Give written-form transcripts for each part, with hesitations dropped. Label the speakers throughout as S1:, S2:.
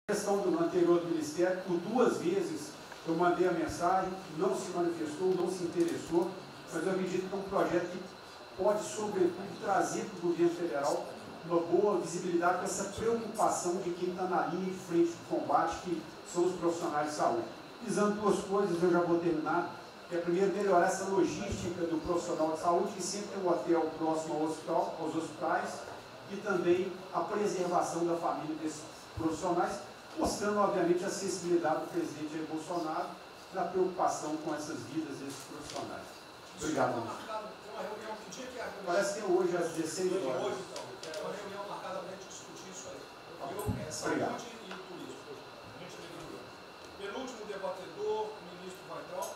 S1: questão do anterior do Ministério, por 2 vezes eu mandei a mensagem, não se manifestou, não se interessou, mas eu acredito que é um projeto que pode, sobretudo, trazer para o governo federal uma boa visibilidade com essa preocupação de quem está na linha de frente do combate, que são os profissionais de saúde. Visando 2 coisas, eu já vou terminar, que é primeiro melhorar essa logística do profissional de saúde, que sempre tem um hotel próximo ao hospital, aos hospitais, e também a preservação da família desses profissionais, mostrando, obviamente, a acessibilidade do presidente Jair Bolsonaro na preocupação com essas vidas desses profissionais. Obrigado.
S2: Tem uma reunião, que dia que é?
S1: Parece que é hoje, às 16 horas.
S2: Hoje, então. Tem uma reunião marcada para a gente discutir isso aí.
S1: Obrigado.
S2: Saúde e turismo. Penúltimo debatedor, o ministro Weintraub.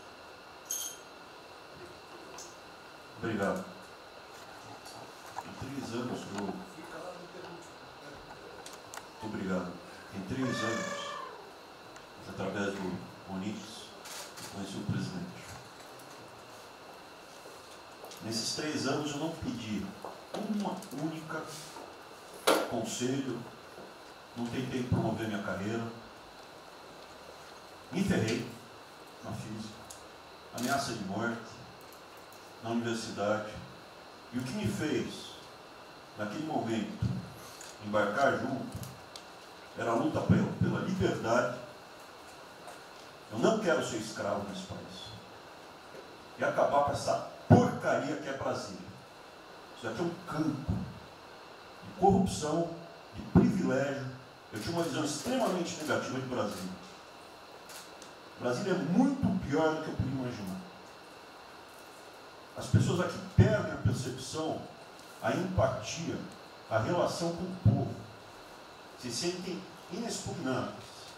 S3: Obrigado. Em 3 anos,
S2: Fica lá no penúltimo.
S3: Muito obrigado. Em 3 anos, através do Onix, eu conheci o presidente. Nesses 3 anos eu não pedi uma única conselho, não tentei promover minha carreira, me ferrei na física, ameaça de morte, na universidade, e o que me fez, naquele momento, embarcar junto, era a luta pela liberdade. Eu não quero ser escravo nesse país. E acabar com essa porcaria que é Brasília. Isso aqui é um campo de corrupção, de privilégio. Eu tinha uma visão extremamente negativa de Brasília. Brasília é muito pior do que eu podia imaginar. As pessoas aqui perdem a percepção, a empatia, a relação com o povo. Se sentem inexpugnáveis.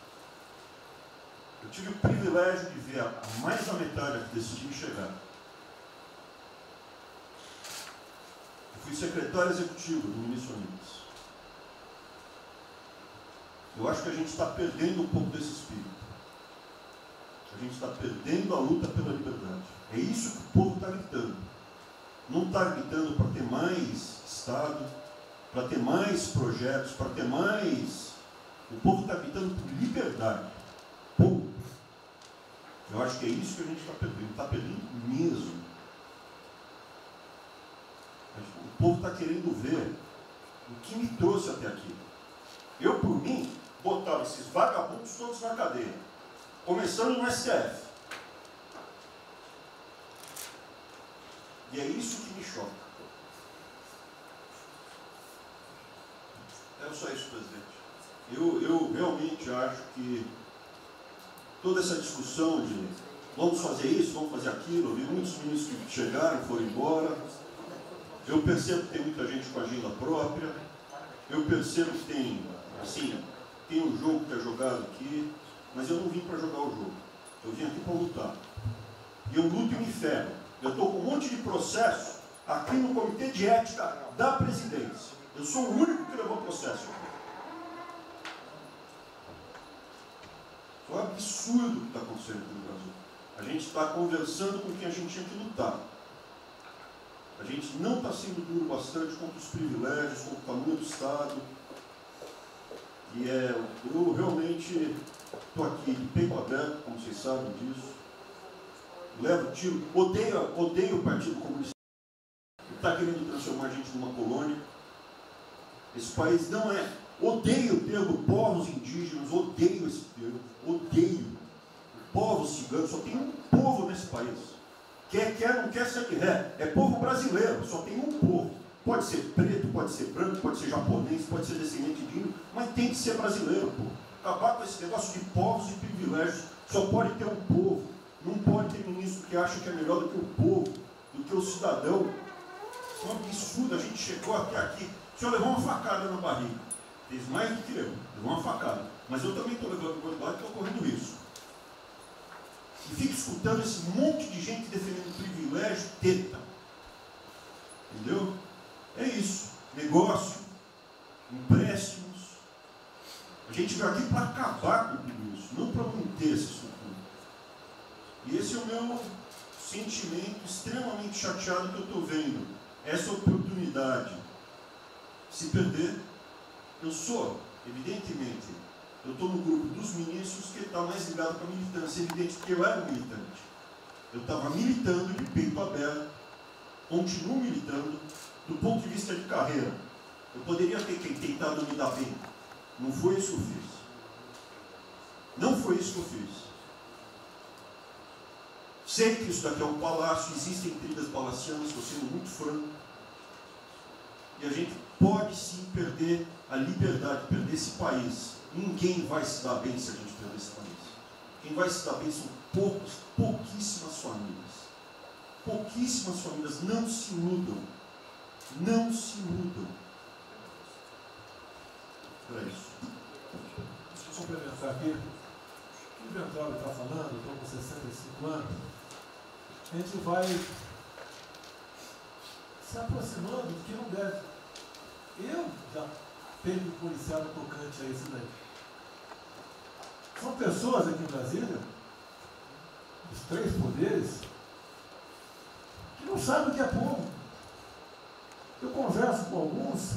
S3: Eu tive o privilégio de ver a mais da metade aqui desse time chegar. Eu fui secretário executivo do ministro Onix. Eu acho que a gente está perdendo um pouco desse espírito. A gente está perdendo a luta pela liberdade. É isso que o povo está gritando. Não está gritando para ter mais Estado, para ter mais projetos, para ter mais... O povo está gritando por liberdade. Ponto. Eu acho que é isso que a gente está perdendo. Está perdendo mesmo. O povo está querendo ver o que me trouxe até aqui. Eu, por mim, botava esses vagabundos todos na cadeia. Começando no STF. E é isso que me choca. É só isso, presidente. Eu realmente acho que toda essa discussão de vamos fazer isso, vamos fazer aquilo, eu vi muitos ministros que chegaram, foram embora. Eu percebo que tem muita gente com agenda própria. Eu percebo que tem, assim, tem um jogo que é jogado aqui, mas eu não vim para jogar o jogo. Eu vim aqui para lutar. E eu luto e me ferro. Eu estou com um monte de processo aqui no Comitê de Ética da Presidência. Eu sou o único que levou processo. É um absurdo o que está acontecendo aqui no Brasil. A gente está conversando com quem a gente tinha que lutar. A gente não está sendo duro bastante contra os privilégios, contra o tamanho do Estado. E eu realmente estou aqui de peito aberto, como vocês sabem disso. Levo tiro, odeio o Partido Comunista. Está querendo transformar a gente numa colônia. Esse país não é. Odeio o termo povos indígenas, odeio esse termo, odeio. Povos ciganos, só tem um povo nesse país. Quer, não quer ser que é povo brasileiro, só tem um povo. Pode ser preto, pode ser branco, pode ser japonês, pode ser descendente de índio, mas tem que ser brasileiro, pô. Acabar com esse negócio de povos e privilégios, só pode ter um povo. Não pode ter ministro que acha que é melhor do que o povo, do que o cidadão. É um absurdo, a gente chegou até aqui. O senhor levou uma facada na barriga. Fez mais do que eu, levou uma facada. Mas eu também estou levando quantidade e estou correndo risco. E fico escutando esse monte de gente defendendo privilégio, teta. Entendeu? É isso. Negócio, empréstimos. A gente veio aqui para acabar com tudo isso, não para manter essa estrutura. E esse é o meu sentimento extremamente chateado que eu estou vendo. Essa oportunidade se perder. Eu sou, evidentemente, eu estou no grupo dos ministros que está mais ligado com a militância, evidente, porque eu era militante. Eu estava militando de peito aberto, continuo militando, do ponto de vista de carreira. Eu poderia ter tentado me dar bem. Não foi isso que eu fiz. Não foi isso que eu fiz. Sei que isso daqui é um palácio, existem intrigas palacianas, estou sendo muito franco. E a gente pode sim perder a liberdade, perder esse país. Ninguém vai se dar bem se a gente perder esse país. Quem vai se dar bem são pouquíssimas famílias. Pouquíssimas famílias. Não se iludam. Não se iludam. Era isso.
S4: Deixa eu complementar aqui. O que o Ventral está falando, eu estou com 65 anos, a gente vai se aproximando do que não deve. Eu já tenho um policial tocante a isso daí. São pessoas aqui em Brasília, os 3 poderes, que não sabem o que é povo. Eu converso com alguns,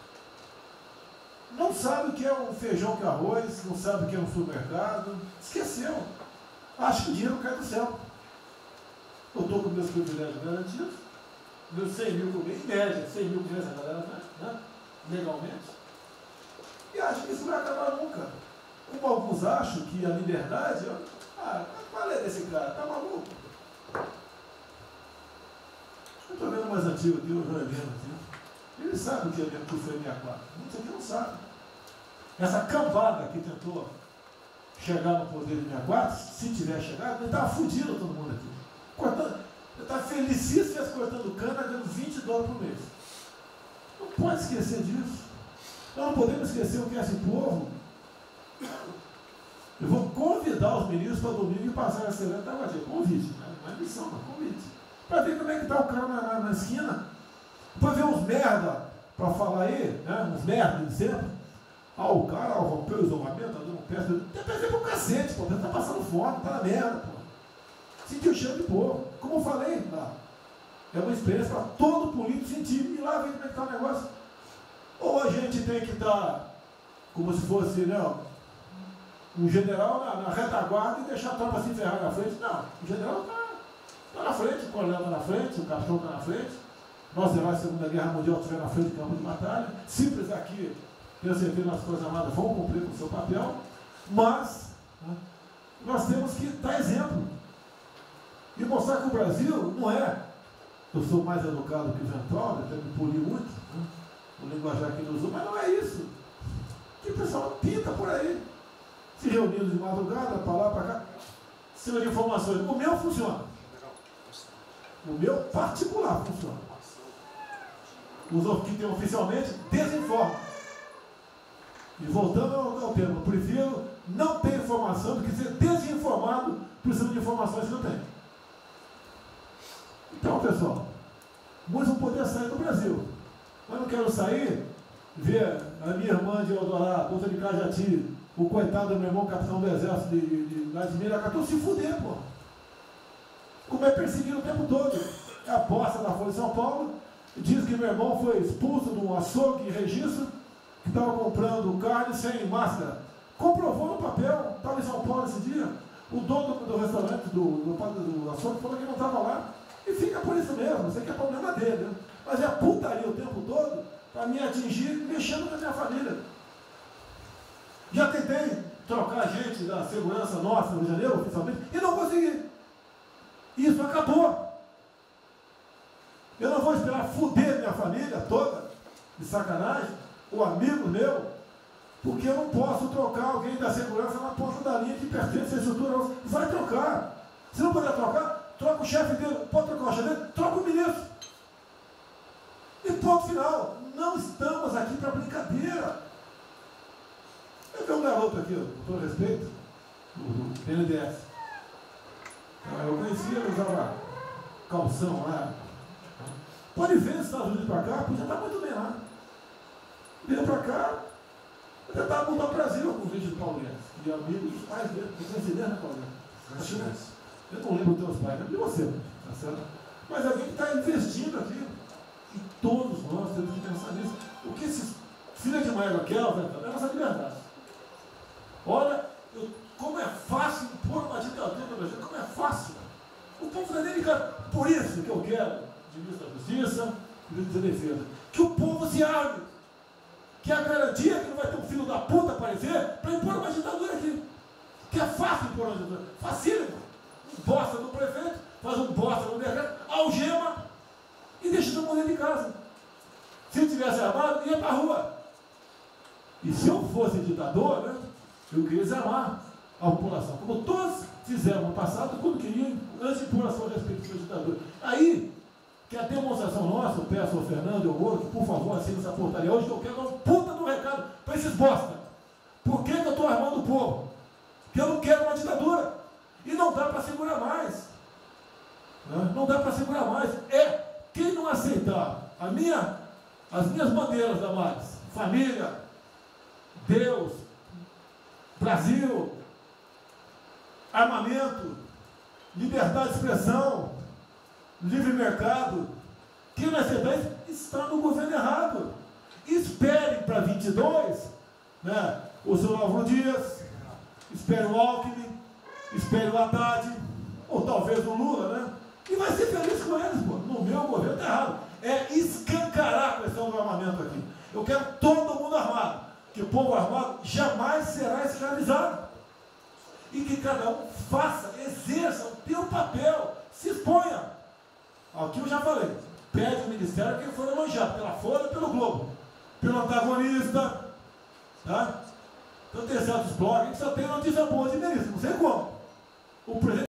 S4: não sabem o que é um feijão com arroz, não sabem o que é um supermercado, esqueceu. Acho que o dinheiro cai do céu. Eu estou com meus privilégios garantidos, meus 100 mil por mês, em média, 100 mil por mês a galera, né? Legalmente. E acho que isso não vai acabar nunca. Como alguns acham que a liberdade, qual é desse cara? Tá maluco? Eu estou vendo mais antigo aqui, o Joelino aqui. Ele sabe o que é que foi 64. Muitos aqui não sabem. Essa cambada que tentou chegar no poder de 64, se tiver chegado, ele estava fudido todo mundo aqui. Cortando, ele estava felicíssimo cortando cana, ganhando $20 por mês. Não pode esquecer disso. Nós não podemos esquecer o que é esse povo. Eu vou convidar os ministros para domingo e passar essa semana da Guadia. Convite, não é missão, não, convite. Para ver como é que está o cara na esquina. Para ver uns merda para falar aí, né? Uns merda de sempre. O cara rompeu o isolamento, está dando peça. Tem peça pro cacete, pô. Está passando fome, está na merda, pô. Sentiu o cheiro de povo. Como eu falei, é uma experiência para todo político sentir. E lá ver como é que está o negócio. Ou a gente tem que dar, como se fosse, né, um general na retaguarda e deixar a tropa se ferrar na frente. Não, o general está na frente, o coronel está na frente, o capitão está na frente. Nós, heróis da Segunda Guerra Mundial, estiveram na frente do campo de batalha. Simples aqui, tenho certeza, nas Forças Armadas vão cumprir com o seu papel. Mas, né, nós temos que dar exemplo. E mostrar que o Brasil não é. Eu sou mais educado que o Ventral, até me poli muito, né, o linguajar que ele usou, mas não é isso. Que o pessoal pinta por aí. Se reunindo de madrugada, para lá, para cá. Cima de informações. O meu funciona. O meu particular funciona. Os que tem oficialmente desinformam. E voltando ao tema, eu prefiro não ter informação do que ser desinformado por cima de informações que eu tenho. Então, pessoal, muitos vão poder sair do Brasil. Mas não quero sair, ver a minha irmã de Eldorado, outra de Cajati, o coitado do meu irmão, capitão do exército de Miracatu, se fuder, pô. Como é perseguido o tempo todo. É a bosta da Folha de São Paulo, diz que meu irmão foi expulso de um açougue em registro, que estava comprando carne sem máscara. Comprovou no papel, estava em São Paulo esse dia. O dono do restaurante, do açougue, falou que não estava lá. E fica por isso mesmo, isso aqui é problema dele, né? Mas é putaria o tempo todo para me atingir, mexendo com a minha família. Já tentei trocar gente da segurança nossa no Rio de Janeiro, oficialmente, e não consegui. Isso acabou. Eu não vou esperar fuder minha família toda, de sacanagem, ou amigo meu, porque eu não posso trocar alguém da segurança na ponta da linha que pertence à estrutura. Vai trocar. Se não puder trocar, troca o chefe dele. Pode trocar o chefe dele? Troca o ministro. E ponto final. Não estamos aqui para brincadeira. Eu tenho um garoto aqui, com todo respeito, do BNDES. Eu conhecia, ele usava calção lá. Pode ver nos Estados Unidos para cá, podia estar muito bem lá. Veio para cá, eu tentava mudar o Brasil com o vídeo do Paulinho. E amigos, pais dele, coincidência, né, Paulinho? Eu não lembro dos teus pais, lembro de você, tá certo? Mas alguém que está investindo aqui. E todos nós temos que pensar nisso. O que esses filhos de Maia querem, é a nossa liberdade. Olha, como é fácil impor uma ditadura no Brasil, como é fácil. O povo não é nem cara. Por isso que eu quero, de ministro da Justiça e ministro da Defesa, que o povo se arme. Que é a garantia que não vai ter um filho da puta aparecer para impor uma ditadura aqui. Que é fácil impor uma ditadura. Facílimo. Um bosta no prefeito, faz um bosta no mercado, algema e deixa todo mundo dentro de casa. Se eu tivesse armado, ia para a rua. E se eu fosse ditador, né, eu queria desarmar a população, como todos fizeram no passado, quando queriam, antes de impor a sua respectiva ditadura. Aí, que a demonstração nossa, eu peço ao Fernando e ao outro, por favor, assine essa portaria hoje, que eu quero dar um puta do recado para esses bosta. Por que eu estou armando o povo? Porque eu não quero uma ditadura. E não dá para segurar mais. Não dá para segurar mais. Quem não aceitar as minhas bandeiras, Damares, família, Deus, Brasil, armamento, liberdade de expressão, livre mercado, quem não aceitar isso está no governo errado. Espere para 22, né, o seu Álvaro Dias, espere o Alckmin, espere o Haddad, ou talvez o Lula, né? E vai ser feliz com eles, pô. No meu governo está errado. É escancarar a questão do armamento aqui. Eu quero todo mundo armado. Que o povo armado jamais será escravizado. E que cada um faça, exerça o teu papel, se exponha. Aqui eu já falei. Pede o ministério quem for elogiado, pela Folha e pelo Globo. Pelo antagonista, tá? Então tem certos blogs que só tem notícia boa de ministro, não sei como. O presidente